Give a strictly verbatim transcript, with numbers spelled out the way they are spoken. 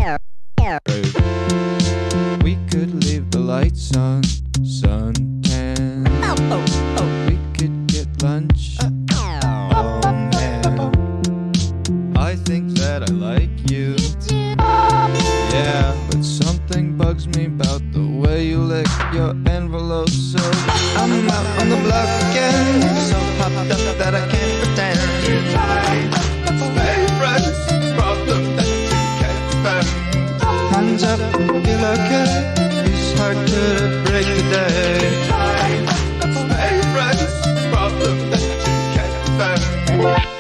We could leave the lights on, suntan. We could get lunch. Oh man, I think that I like you. Yeah, but something bugs me about the way you lick your envelope. So I'm out on the block again, so popped up that I can't pretend. Favorites, problem that you can't bend. Hands up, feel okay. It's hard to break the day. Favorites, problem that you can't bend.